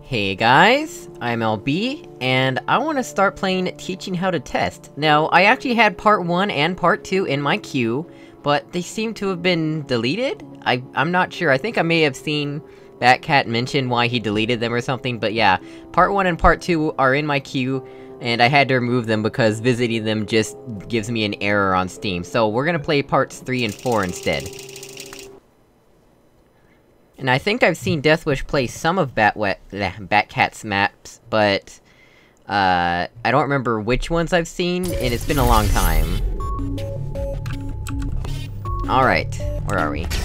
Hey guys, I'm LB, and I want to start playing Teaching How to Test. Now, I actually had part 1 and part 2 in my queue, but they seem to have been deleted? I'm not sure, I think I may have seen Batcat mention why he deleted them or something, but yeah, part 1 and part 2 are in my queue, and I had to remove them because visiting them just gives me an error on Steam, so we're gonna play parts 3 and 4 instead. And I think I've seen Deathwish play some of Batcat's maps, but... I don't remember which ones I've seen, and it's been a long time. Alright, where are we?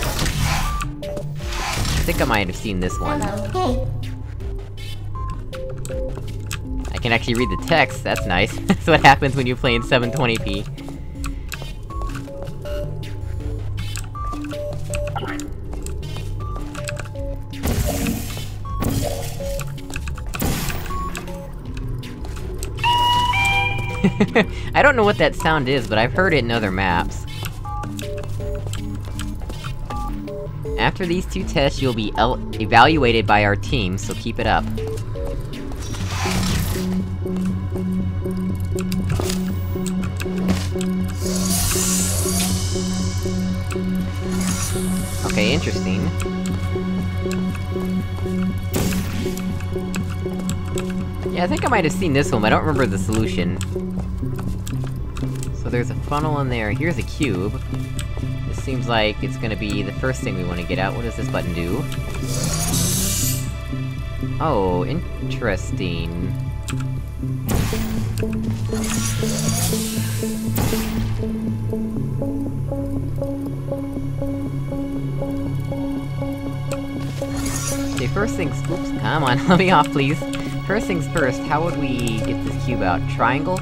I think I might have seen this one. Hello. I can actually read the text, that's nice. That's what happens when you play in 720p. I don't know what that sound is, but I've heard it in other maps. After these 2 tests, you'll be evaluated by our team, so keep it up. Okay, interesting. Yeah, I think I might have seen this one, but I don't remember the solution. So there's a funnel in there, here's a cube. This seems like it's gonna be the first thing we want to get out. What does this button do? Oh, interesting. Okay, first things- oops, come on, let me off, please. First things first, how would we get this cube out? Triangle?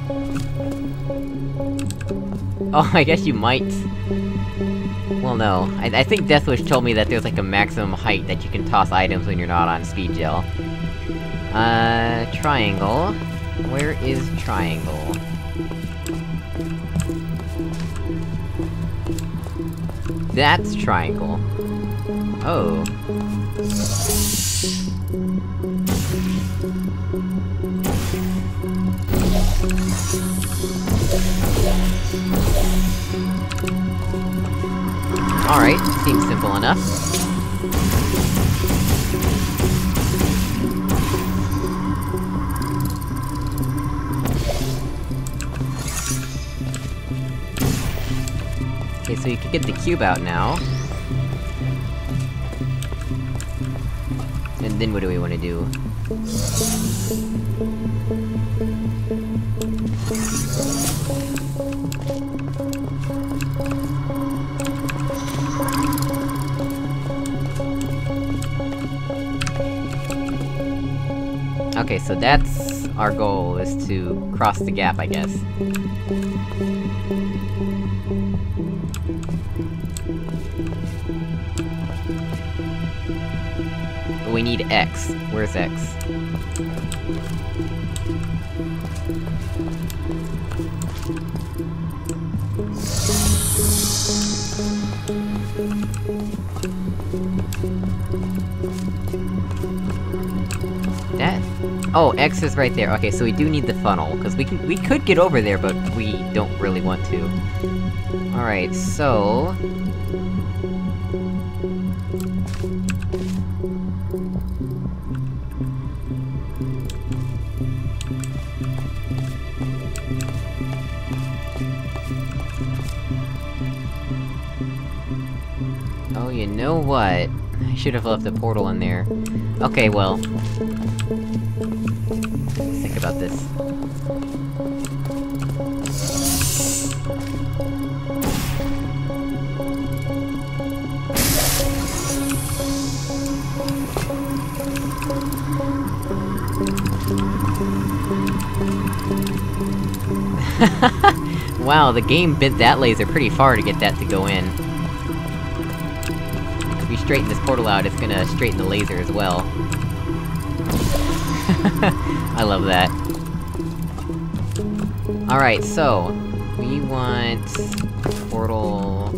Oh, I guess you might... Well, no. I think Deathwish told me that there's like a maximum height that you can toss items when you're not on speed gel. Triangle... Where is triangle? That's triangle. Oh. Alright, seems simple enough. Okay, so you can get the cube out now. And then what do we want to do? Okay, so that's our goal, is to cross the gap, I guess. But we need X. Where's X? That... Oh, X is right there. Okay, so we do need the funnel, because we could get over there, but we don't really want to. Alright, so... Oh, you know what? I should have left the portal in there. Okay, well... Let's think about this. Wow, the game bent that laser pretty far to get that to go in. If we straighten this portal out, it's gonna straighten the laser as well. I love that. Alright, so... We want... portal...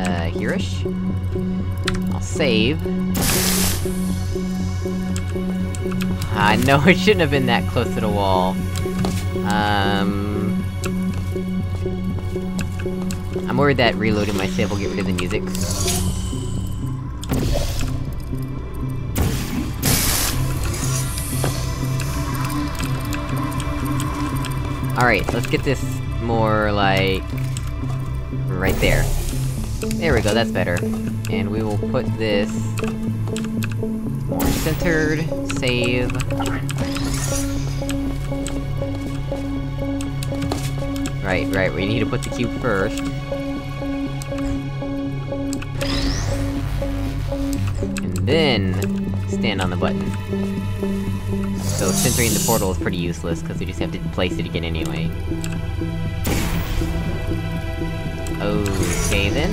here-ish? I'll save. I know it shouldn't have been that close to the wall. I'm worried that reloading my save will get rid of the music. Alright, let's get this more, like... right there. There we go, that's better. And we will put this... more centered, save... Right, we need to put the cube first. And then... stand on the button. So centering the portal is pretty useless, because we just have to place it again anyway. Okay then.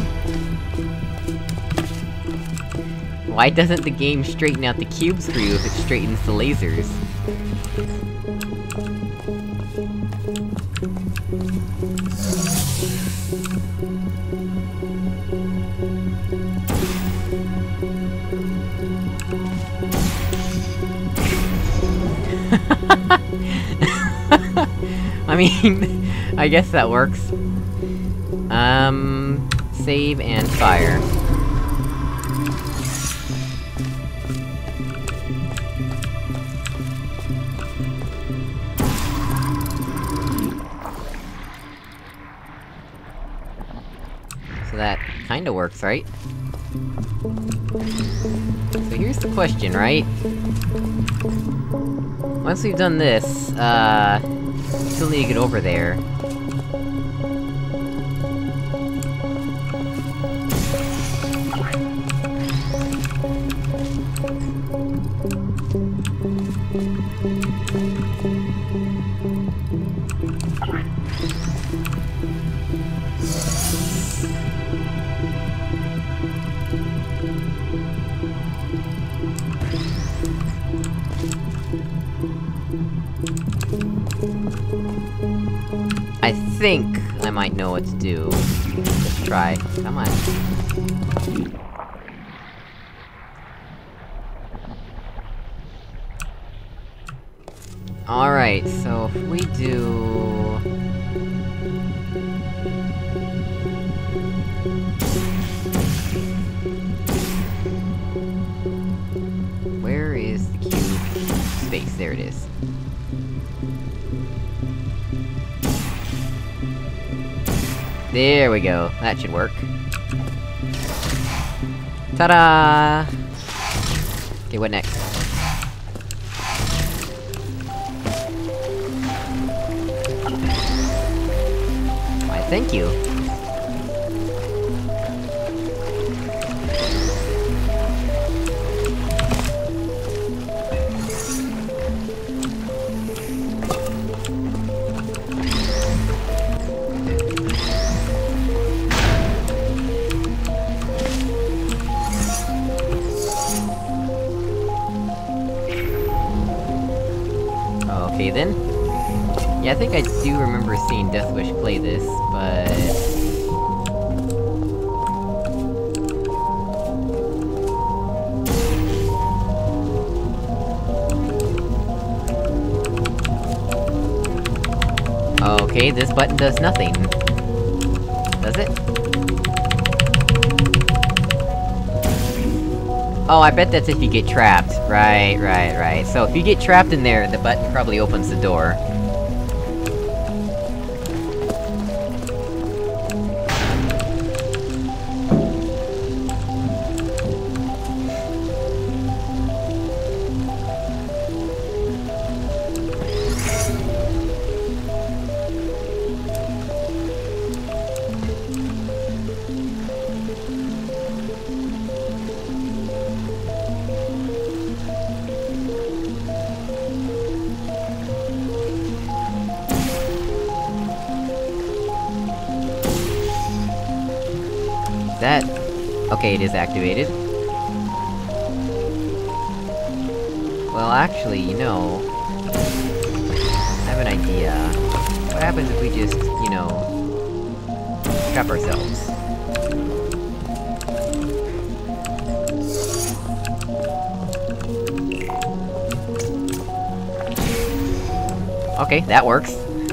Why doesn't the game straighten out the cubes for you if it straightens the lasers? I mean, I guess that works. Save and fire. So that kinda works, right? So here's the question, right? Once we've done this, we still need to get over there. I think I might know what to do. Let's try. Come on. Alright, so if we do... where is the cube space? There it is. There we go, that should work. Ta-da! Okay, what next? Why, thank you! Okay then. Yeah, I think I do remember seeing Deathwish play this, but... okay, this button does nothing. Does it? Oh, I bet that's if you get trapped. Right. So if you get trapped in there, the button probably opens the door. That... okay, it is activated. Well, actually, you know... I have an idea. What happens if we just, you know... trap ourselves? okay, that works.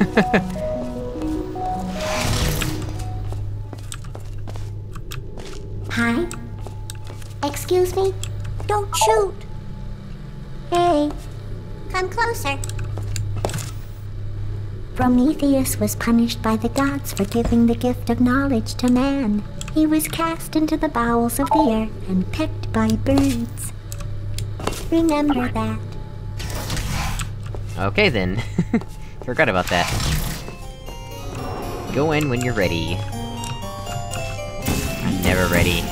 Hi? Excuse me? Don't shoot! Hey, come closer. Prometheus was punished by the gods for giving the gift of knowledge to man. He was cast into the bowels of the earth and pecked by birds. Remember that. Okay then. Forgot about that. Go in when you're ready. I'm never ready.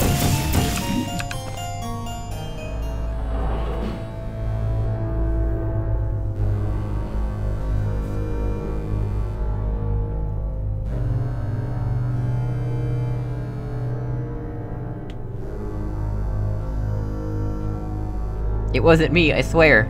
It wasn't me, I swear!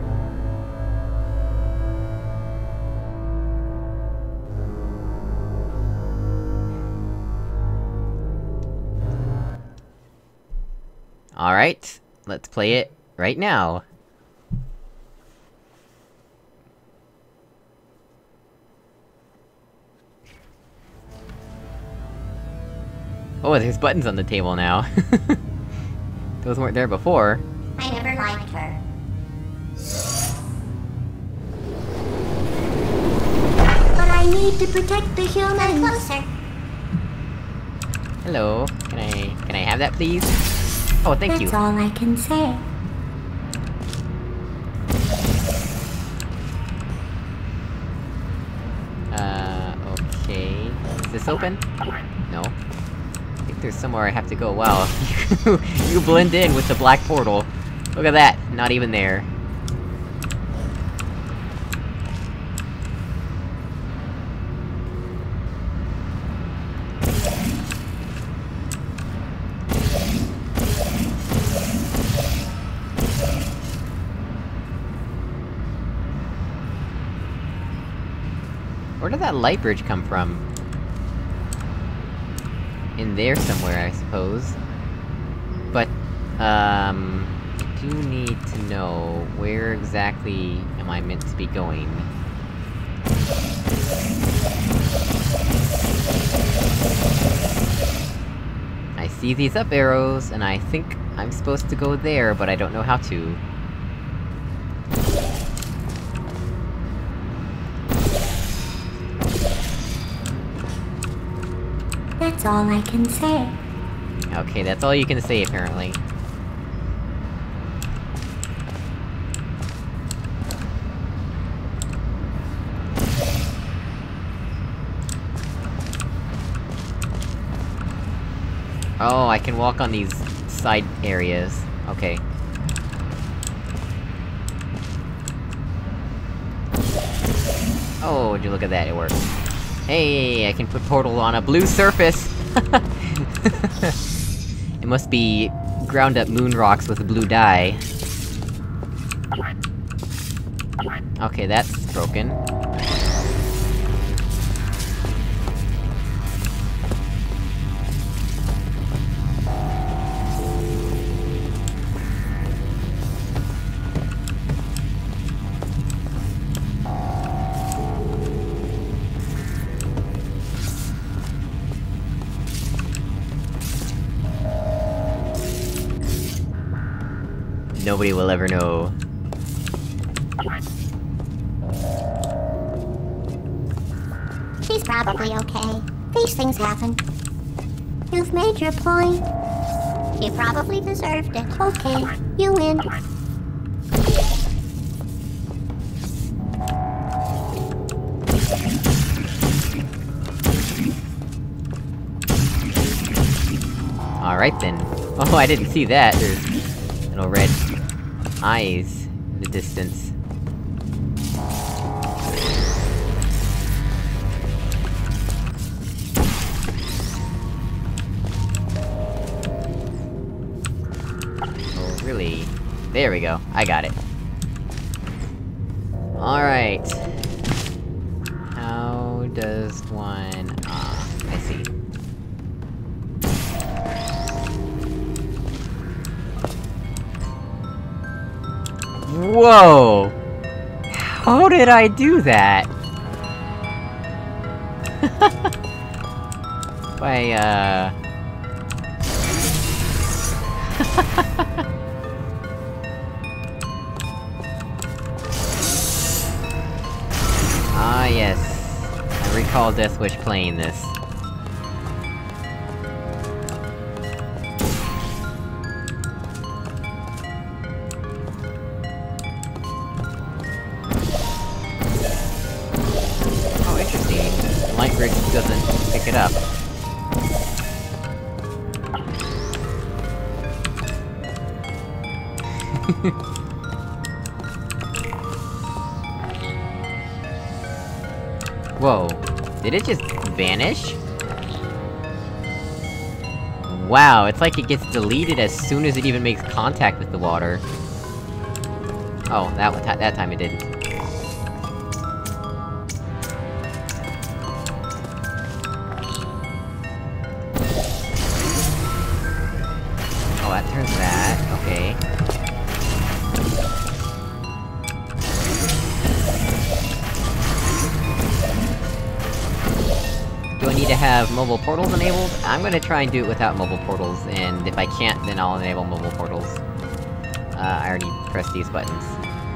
Alright, let's play it right now. Oh, there's buttons on the table now. Those weren't there before. I never liked her. But I need to protect the humans. Come closer. Hello, can I have that please? Oh, thank you. That's all I can say. Okay. Is this open? No. I think there's somewhere I have to go. Wow, you blend in with the black portal. Look at that, not even there. Where did that light bridge come from? In there somewhere, I suppose. But, I do need to know where exactly am I meant to be going. I see these up arrows, and I think I'm supposed to go there, but I don't know how to. That's all I can say. Okay, that's all you can say, apparently. Oh, I can walk on these side areas. Okay. Oh, would you look at that, it works. Hey, I can put portal on a blue surface! It must be ground up moon rocks with a blue dye. Okay, that's broken. Nobody will ever know. She's probably okay. These things happen. You've made your point. You probably deserved it. Okay, you win. Alright then. Oh, I didn't see that. There's little red eyes in the distance. Oh, really? There we go. I got it. Alright. How does one... I see. Whoa! How did I do that? By, Ah, yes. I recall Death Wish playing this. Oh, interesting. The light bridge doesn't pick it up. Whoa. Did it just vanish? Wow, it's like it gets deleted as soon as it even makes contact with the water. Oh, that time it didn't. Oh, that turns that. Okay. Do I need to have mobile portals enabled? I'm gonna try and do it without mobile portals, and if I can't, then I'll enable mobile portals. I already pressed these buttons.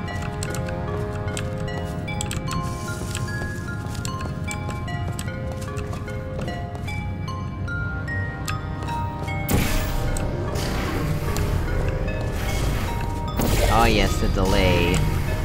Oh yes, the delay.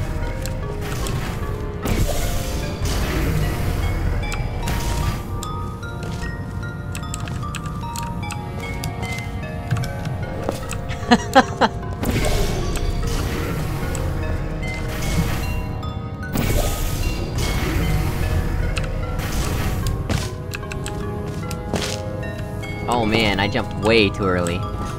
Oh man, I jumped way too early.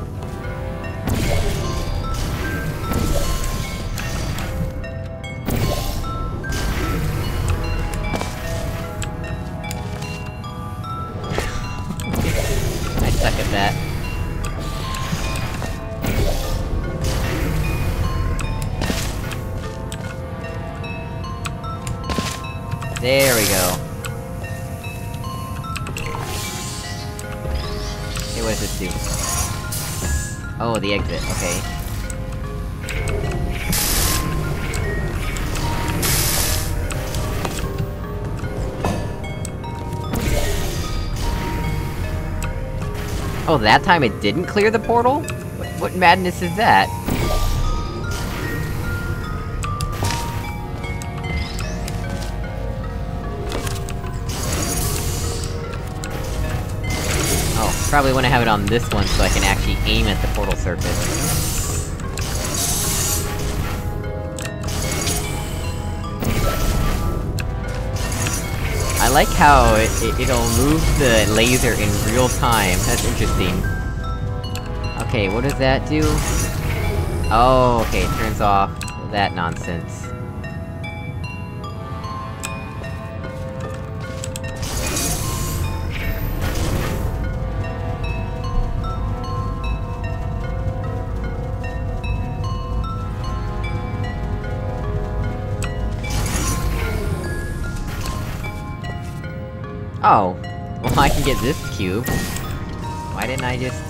I suck at that. There we go. Okay, what does this do? Oh, the exit, okay. Oh, that time it didn't clear the portal? What madness is that? Oh, probably wanna have it on this one so I can actually aim at the portal surface. I like how it'll move the laser in real time, that's interesting. Okay, what does that do? Oh, okay, it turns off that nonsense. Oh, well I can get this cube. Why didn't I just,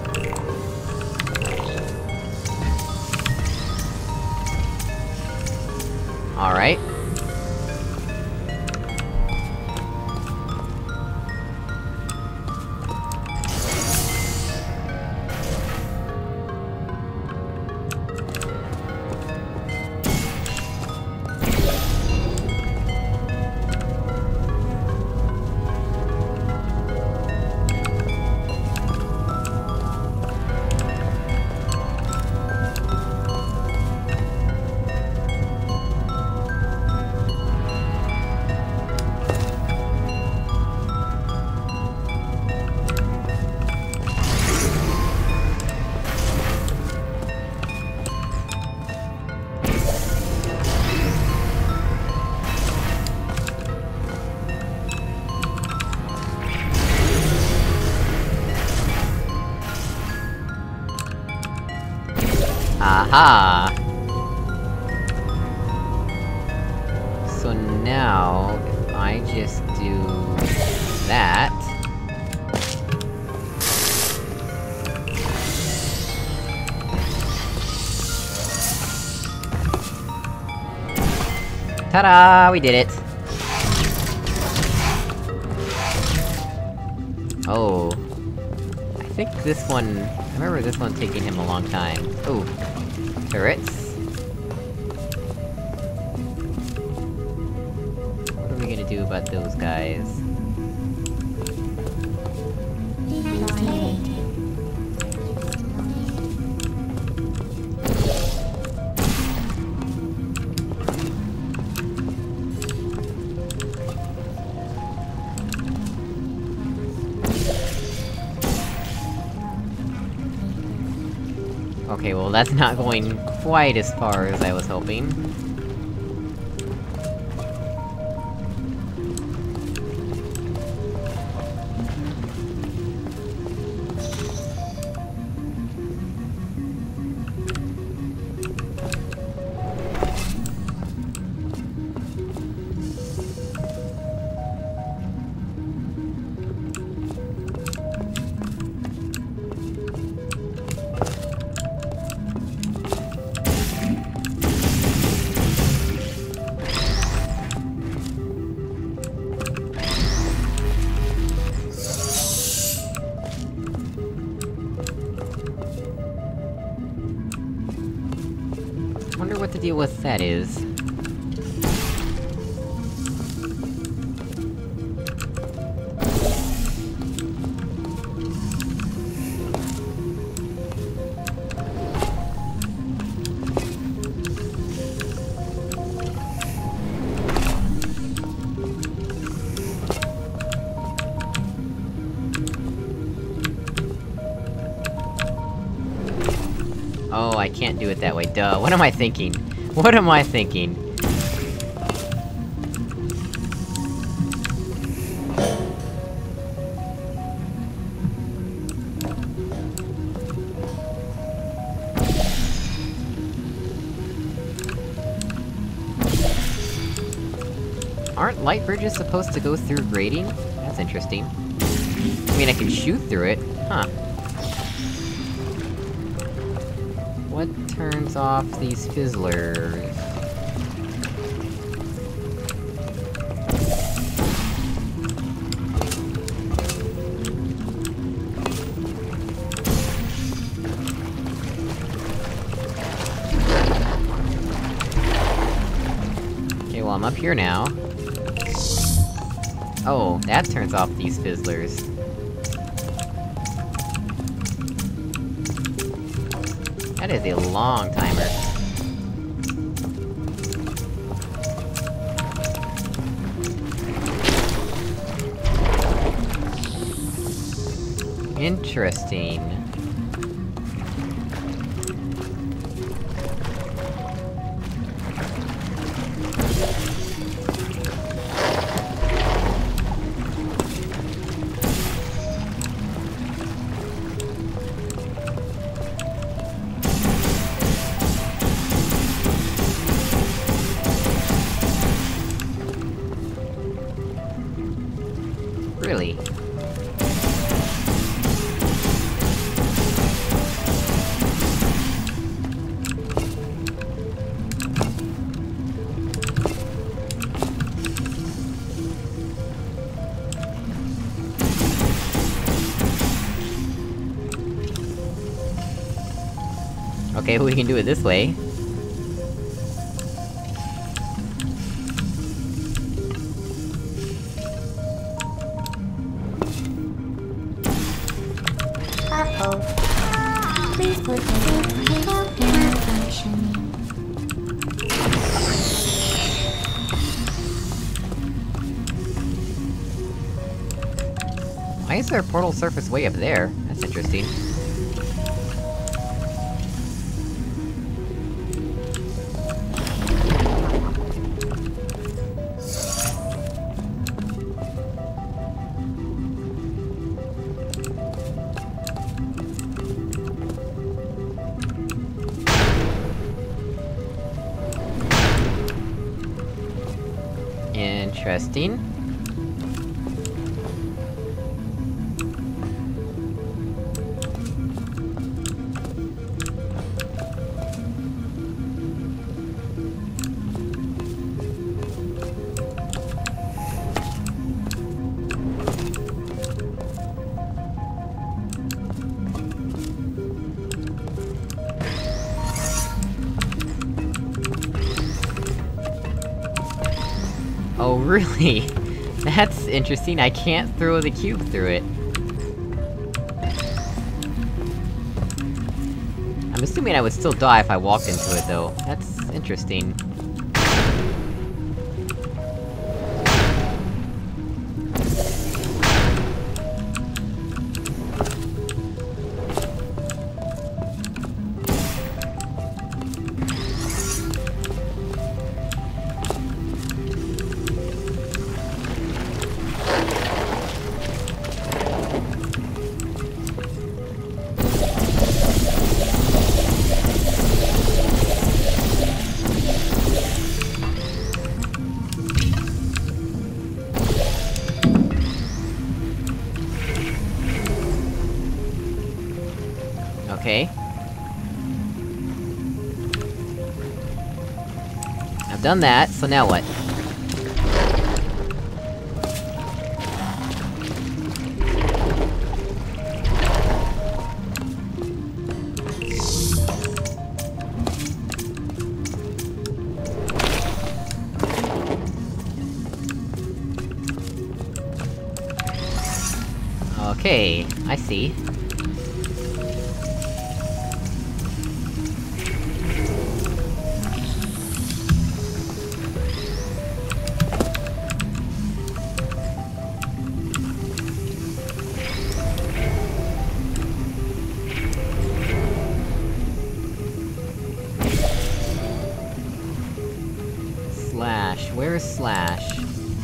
Alright. Aha! So now, if I just do... that... Ta-da! We did it! Oh... I think this one... I remember this one taking him a long time. Ooh. Turrets? What are we gonna do about those guys? Okay, well that's not going quite as far as I was hoping. Wonder what the deal with that is. Oh, I can't do it that way, duh. What am I thinking? What am I thinking? Aren't light bridges supposed to go through grating? That's interesting. I mean, I can shoot through it. Huh. What turns off these fizzlers? Okay, well I'm up here now. Oh, that turns off these fizzlers. That is a long timer. Interesting. Really? Okay, we can do it this way. Please put the safety lock in malfunction. Why is there a portal surface way up there? That's interesting. Interesting. Oh, really? That's interesting, I can't throw the cube through it. I'm assuming I would still die if I walked into it, though. That's interesting. Okay. I've done that, so now what? Okay, I see. Slash, where is Slash?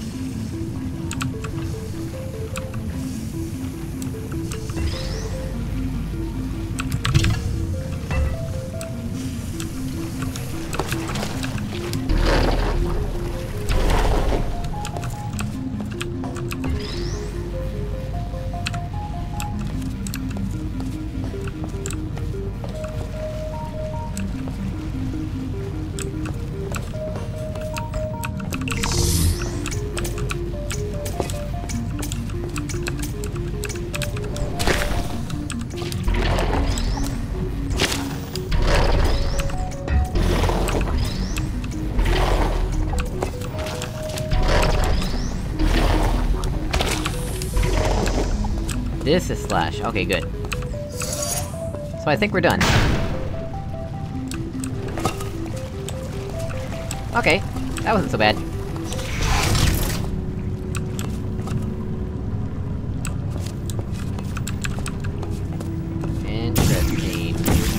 This is Slash, okay, good. So I think we're done. Okay, that wasn't so bad. Interesting.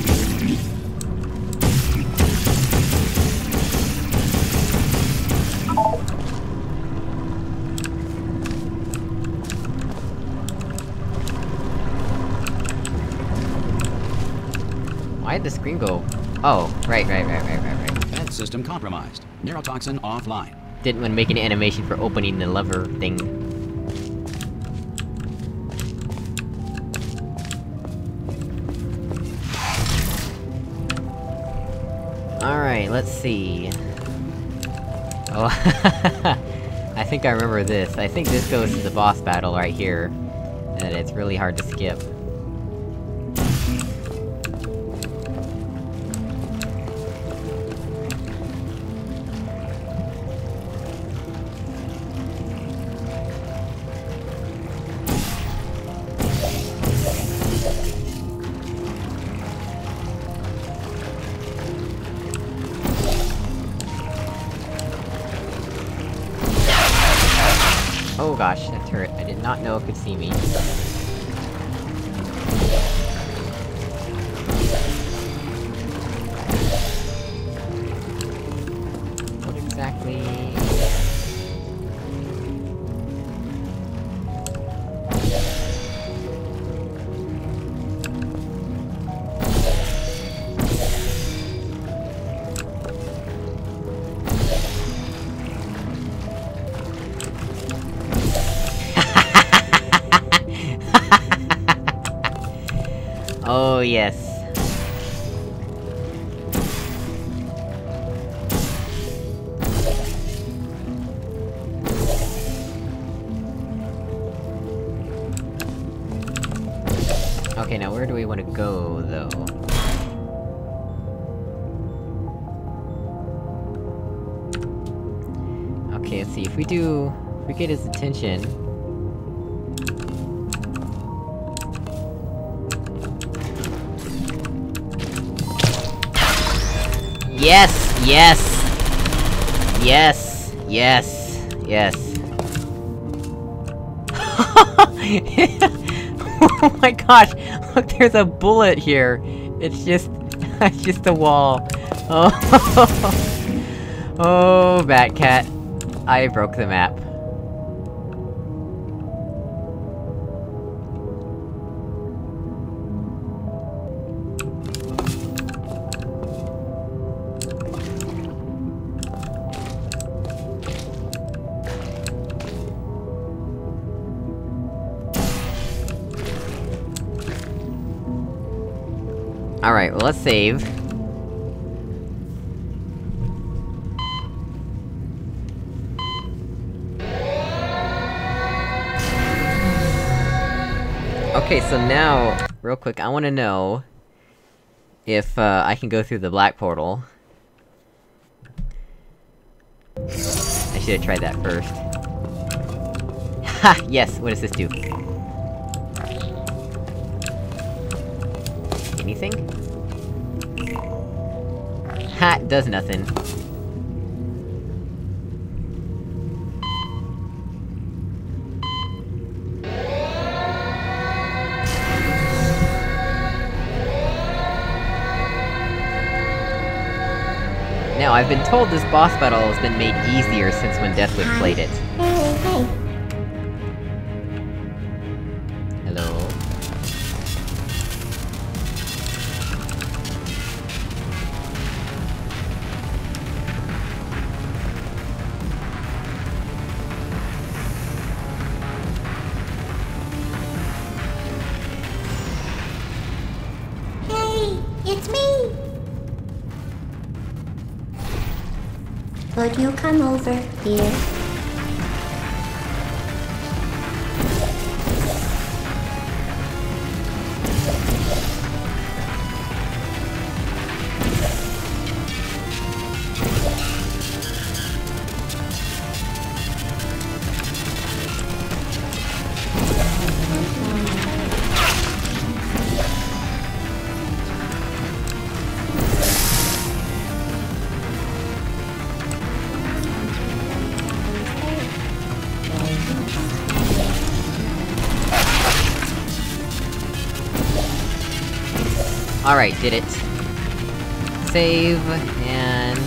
Why did the screen go? Oh, right. Vent system compromised. Neurotoxin offline. Didn't want to make an animation for opening the lever thing. Alright, let's see. Oh, I think I remember this. I think this goes to the boss battle right here. And it's really hard to skip. Oh gosh, that turret. I did not know it could see me. What exactly... Oh, yes. Okay, now where do we want to go, though? Okay, let's see, if we get his attention... Yes! Yes! Yes! Yes! Yes! Oh my gosh! Look, there's a bullet here! It's just... it's just a wall. Oh... Oh, Batcat. I broke the map. Alright, well, let's save. Okay, so now, real quick, I wanna know... if, I can go through the black portal. I should've tried that first. Ha! Yes! What does this do? Anything? Ha! It does nothing. Now, I've been told this boss battle has been made easier since when Deathwish played it. Hey. Hello? Hey, it's me! Would you come over here? Alright, did it. Save, and...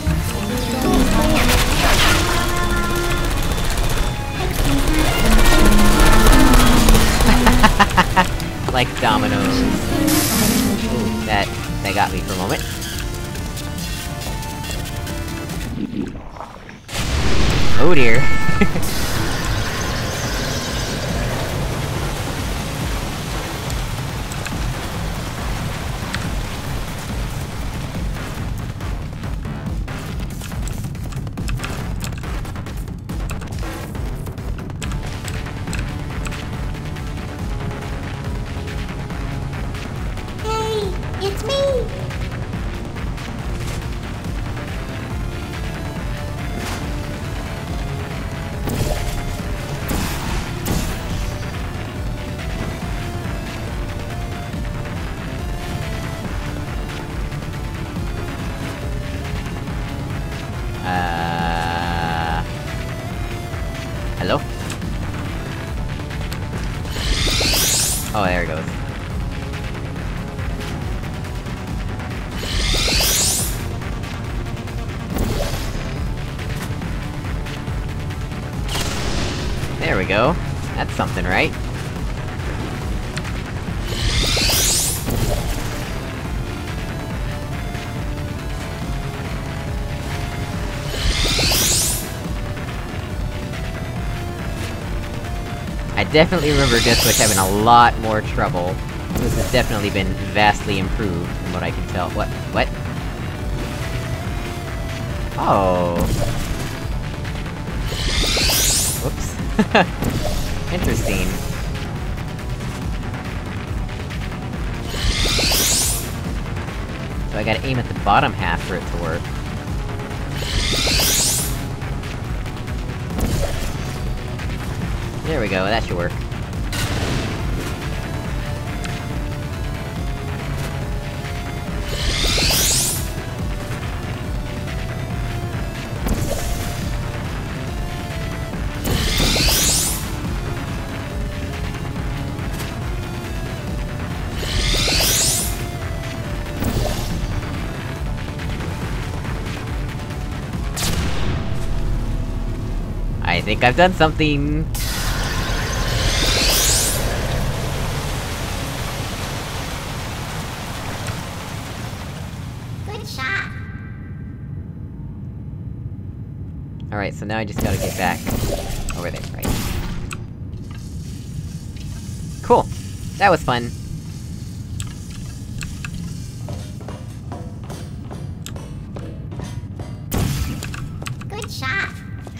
like dominoes. Ooh, that got me for a moment. Oh dear. It's me! Hello? Oh, there it goes. There we go. That's something, right? I definitely remember Deathwish having a lot more trouble This has definitely been vastly improved, from what I can tell. What? What? Oh. Whoops. Interesting. So I gotta aim at the bottom half for it to work. There we go, that should work. I think I've done something! Good shot. Alright, so now I just gotta get back... over there, right. Cool! That was fun! Good shot.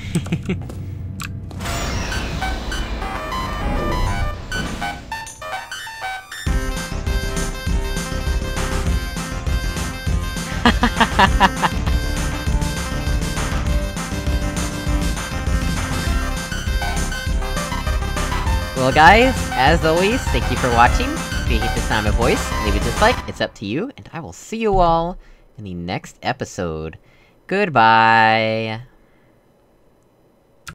Well guys, as always, thank you for watching. If you hate the sound of my voice, leave a dislike, it's up to you, and I will see you all in the next episode. Goodbye!